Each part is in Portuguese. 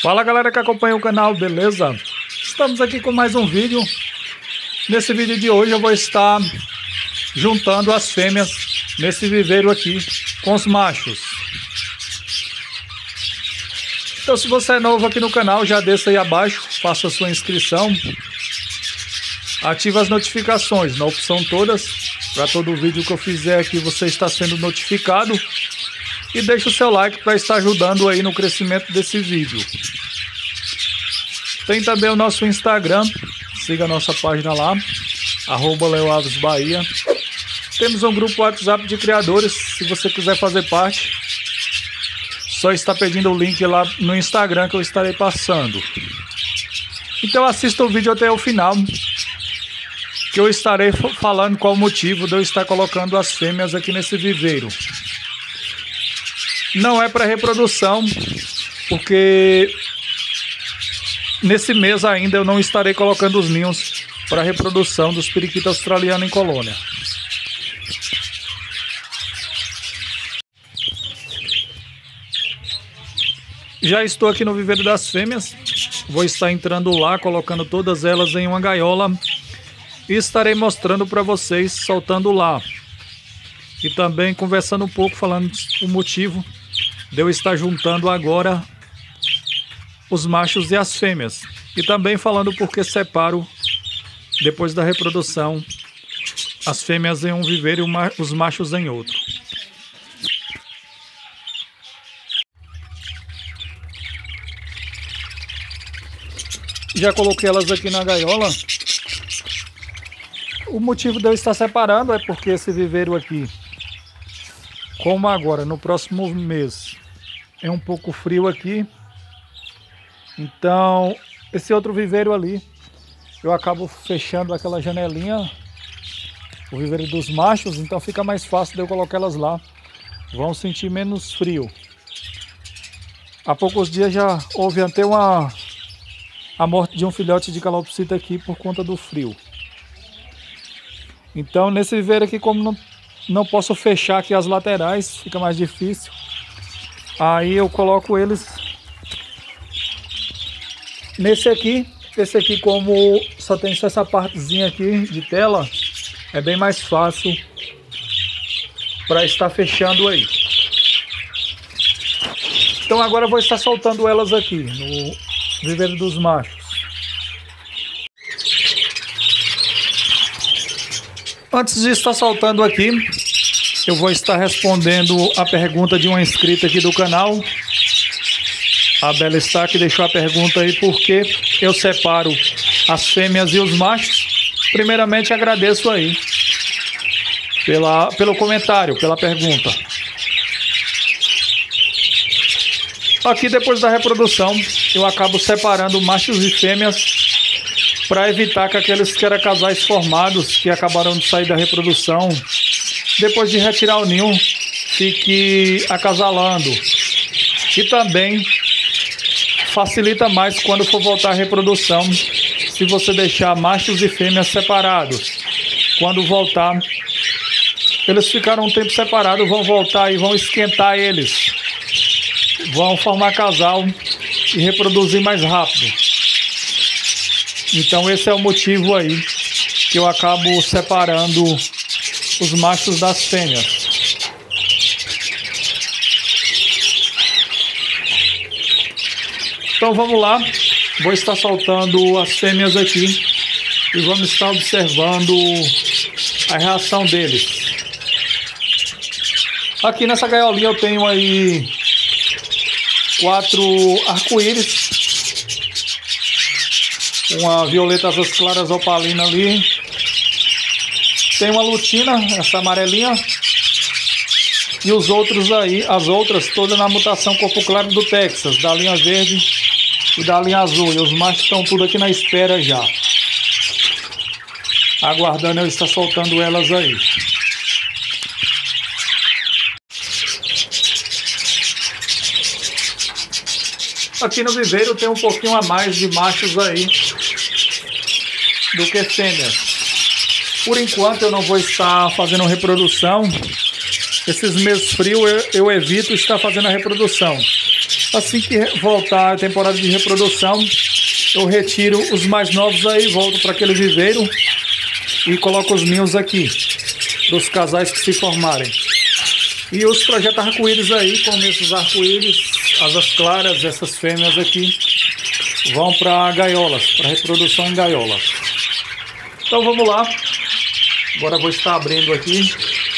Fala galera que acompanha o canal, beleza? Estamos aqui com mais um vídeo. Nesse vídeo de hoje eu vou estar juntando as fêmeas nesse viveiro aqui com os machos. Então se você é novo aqui no canal, já desça aí abaixo, faça a sua inscrição. Ative as notificações na opção todas, para todo vídeo que eu fizer aqui você está sendo notificado. E deixa o seu like para estar ajudando aí no crescimento desse vídeo. Tem também o nosso Instagram, siga a nossa página lá, @LeoAlvesBahia. Temos um grupo WhatsApp de criadores, se você quiser fazer parte, só está pedindo o link lá no Instagram que eu estarei passando. Então assista o vídeo até o final, que eu estarei falando qual o motivo de eu estar colocando as fêmeas aqui nesse viveiro. Não é para reprodução, porque nesse mês ainda eu não estarei colocando os ninhos para reprodução dos periquitos australianos em colônia. Já estou aqui no viveiro das fêmeas, vou estar entrando lá, colocando todas elas em uma gaiola e estarei mostrando para vocês soltando lá. E também conversando um pouco, falando o motivo de eu estar juntando agora os machos e as fêmeas. E também falando porque separo, depois da reprodução, as fêmeas em um viveiro e os machos em outro. Já coloquei elas aqui na gaiola. O motivo de eu estar separando é porque esse viveiro aqui, como agora no próximo mês é um pouco frio aqui, então esse outro viveiro ali eu acabo fechando aquela janelinha, o viveiro dos machos, então fica mais fácil de eu colocar elas lá, vão sentir menos frio. Há poucos dias já houve até a morte de um filhote de calopsita aqui por conta do frio. Então nesse viveiro aqui, como não posso fechar aqui as laterais, fica mais difícil. Aí eu coloco eles nesse aqui. Esse aqui, como só tem só essa partezinha aqui de tela, é bem mais fácil para estar fechando aí. Então agora eu vou estar soltando elas aqui no viveiro dos machos. Antes de estar soltando aqui, eu vou estar respondendo a pergunta de uma inscrita aqui do canal. A Bela está que deixou a pergunta aí, por que eu separo as fêmeas e os machos. Primeiramente agradeço aí pelo comentário, pela pergunta. Aqui depois da reprodução eu acabo separando machos e fêmeas para evitar que aqueles que eram casais formados, que acabaram de sair da reprodução, depois de retirar o ninho, fique acasalando. E também facilita mais quando for voltar à reprodução, se você deixar machos e fêmeas separados. Quando voltar, eles ficaram um tempo separados, vão voltar e vão esquentar eles. Vão formar casal e reproduzir mais rápido. Então esse é o motivo aí que eu acabo separando os machos das fêmeas. Então vamos lá, vou estar soltando as fêmeas aqui e vamos estar observando a reação deles. Aqui nessa gaiolinha eu tenho aí 4 arco-íris, uma violeta azul claras opalina ali, tem uma lutina, essa amarelinha, e os outros aí, as outras todas na mutação corpo claro do Texas, da linha verde e da linha azul, e os machos estão tudo aqui na espera já, aguardando eu estar soltando elas aí. Aqui no viveiro tem um pouquinho a mais de machos aí do que fêmeas. Por enquanto eu não vou estar fazendo reprodução, Esses meses frios eu evito estar fazendo a reprodução. Assim que voltar a temporada de reprodução, eu retiro os mais novos aí, volto para aquele viveiro e coloco os ninhos aqui, para os casais que se formarem. E os projetos arco-íris aí, como esses arco-íris, asas claras, essas fêmeas aqui, vão para gaiolas, para reprodução em gaiolas. Então vamos lá. Agora eu vou estar abrindo aqui.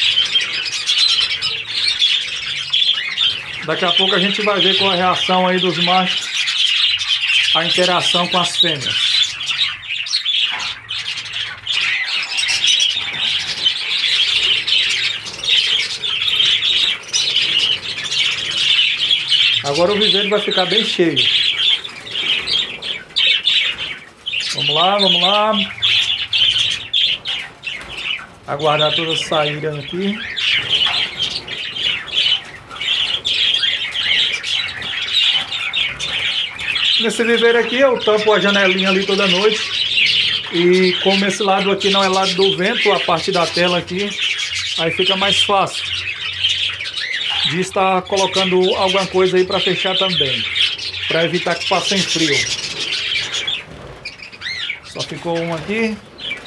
Daqui a pouco a gente vai ver qual é a reação aí dos machos, a interação com as fêmeas. Agora o viveiro vai ficar bem cheio. Vamos lá, vamos lá. Aguardar todas saírem aqui. Nesse viveiro aqui eu tampo a janelinha ali toda noite. E como esse lado aqui não é lado do vento, a parte da tela aqui, aí fica mais fácil de estar colocando alguma coisa aí para fechar também, para evitar que passem frio. Só ficou um aqui.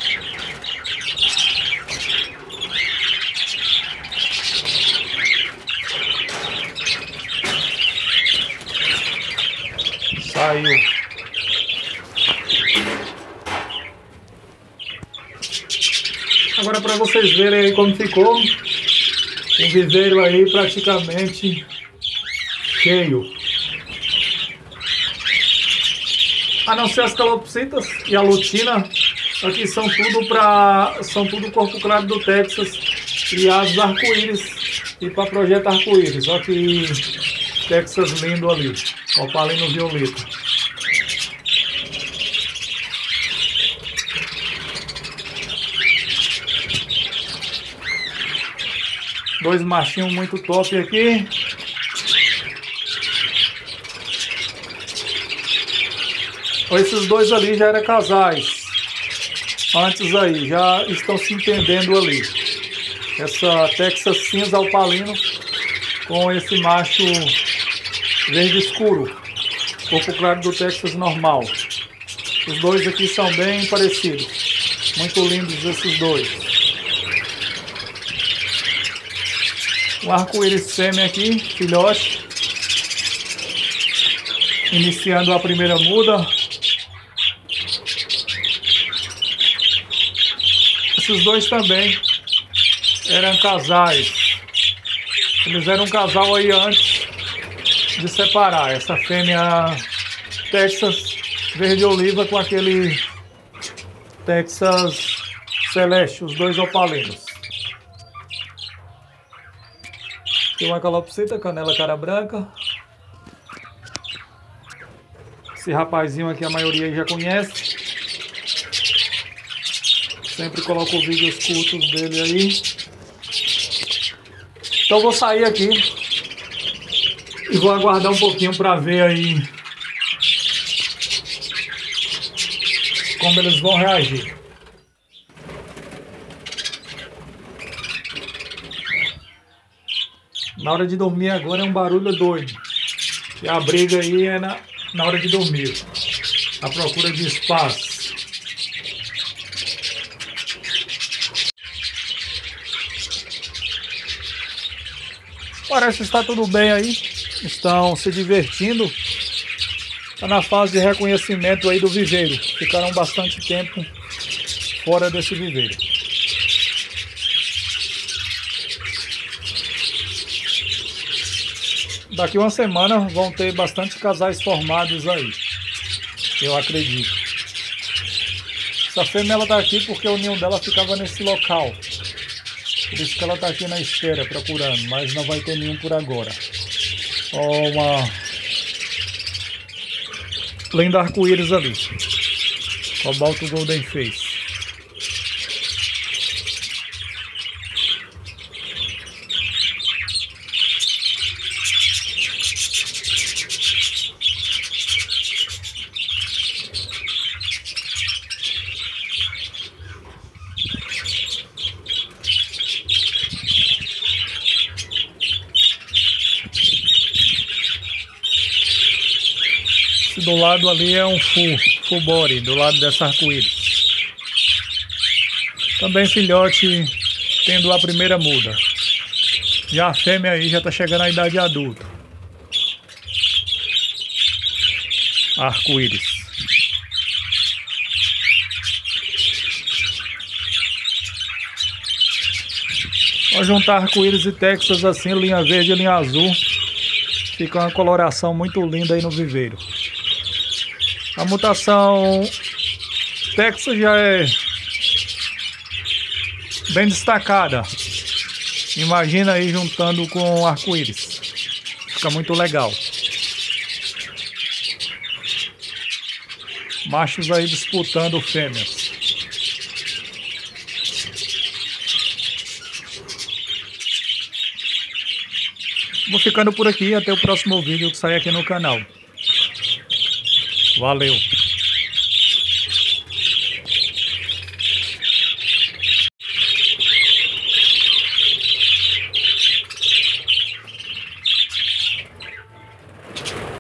Saiu. Agora para vocês verem aí como ficou o viveiro aí praticamente cheio. A não ser as calopsitas e a lutina, aqui são tudo corpo claro do Texas e as arco-íris e para projeto arco-íris. Olha que Texas lindo ali, opalino violeta. Dois machinhos muito top aqui. Esses dois ali já eram casais. Antes aí, já estão se entendendo ali. Essa Texas cinza opalino com esse macho verde escuro. Corpo claro do Texas normal. Os dois aqui são bem parecidos. Muito lindos esses dois. Um arco-íris fêmea aqui, filhote. Iniciando a primeira muda. Esses dois também eram casais. Eles eram um casal aí antes de separar. Essa fêmea Texas verde oliva com aquele Texas celeste, os dois opalinos. Tem uma calopsita, canela cara branca. Esse rapazinho aqui a maioria já conhece. Sempre coloco vídeos curtos dele aí. Então vou sair aqui e vou aguardar um pouquinho para ver aí como eles vão reagir. Na hora de dormir agora é um barulho doido. E a briga aí é na hora de dormir. A procura de espaço. Parece que está tudo bem aí. Estão se divertindo. Está na fase de reconhecimento aí do viveiro. Ficaram bastante tempo fora desse viveiro. Daqui uma semana vão ter bastante casais formados aí. Eu acredito. Essa fêmea ela tá aqui porque o ninho dela ficava nesse local. Por isso que ela tá aqui na espera procurando, mas não vai ter nenhum por agora. Ó, uma linda arco-íris ali. Cobalto Golden Face. Esse do lado ali é um full body, do lado dessa arco-íris. Também filhote tendo a primeira muda. Já a fêmea aí já está chegando à idade adulta. Arco-íris. Ao juntar arco-íris e Texas assim, linha verde e linha azul, fica uma coloração muito linda aí no viveiro. A mutação Texas já é bem destacada. Imagina aí juntando com arco-íris. Fica muito legal. Machos aí disputando fêmeas. Vou ficando por aqui. Até o próximo vídeo que sai aqui no canal. Valeu!